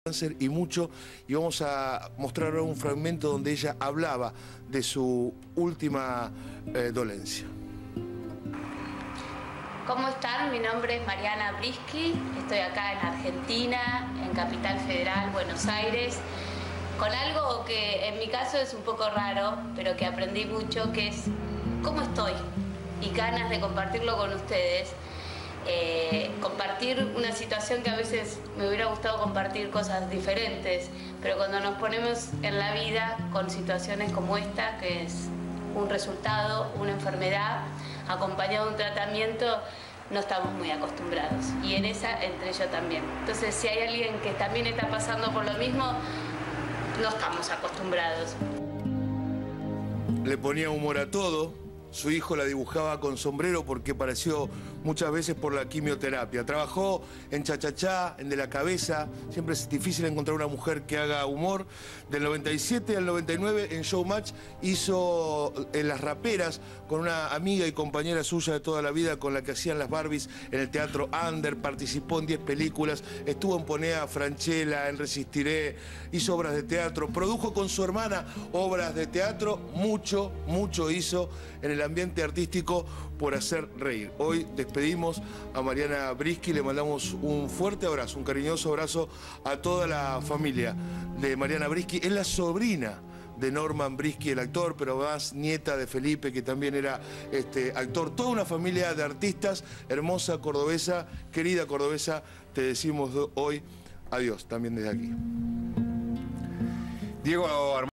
cáncer y mucho, y vamos a mostrar ahora un fragmento donde ella hablaba de su última dolencia. ¿Cómo están? Mi nombre es Mariana Brisky, estoy acá en Argentina, en Capital Federal, Buenos Aires, con algo que en mi caso es un poco raro, pero que aprendí mucho, que es cómo estoy, y ganas de compartirlo con ustedes. Compartir una situación que a veces me hubiera gustado compartir cosas diferentes, pero cuando nos ponemos en la vida con situaciones como esta, que es un resultado, una enfermedad, acompañado de un tratamiento, no estamos muy acostumbrados. Y en esa entré yo también. Entonces, si hay alguien que también está pasando por lo mismo, no estamos acostumbrados. Le ponía humor a todo. Su hijo la dibujaba con sombrero porque pareció muchas veces por la quimioterapia. Trabajó en Cha-Cha-Cha, en De la Cabeza. Siempre es difícil encontrar una mujer que haga humor. Del 97 al 99 en Showmatch hizo en Las Raperas con una amiga y compañera suya de toda la vida con la que hacían las Barbies en el Teatro Under. Participó en 10 películas. Estuvo en Ponea Franchella, en Resistiré. Hizo obras de teatro. Produjo con su hermana obras de teatro. Mucho hizo en el ambiente artístico por hacer reír. Hoy despedimos a Mariana Brisky, le mandamos un fuerte abrazo, un cariñoso abrazo a toda la familia de Mariana Brisky. Es la sobrina de Norman Brisky, el actor, pero más nieta de Felipe, que también era actor. Toda una familia de artistas, hermosa cordobesa, querida cordobesa, te decimos hoy adiós, también desde aquí. Diego Armando.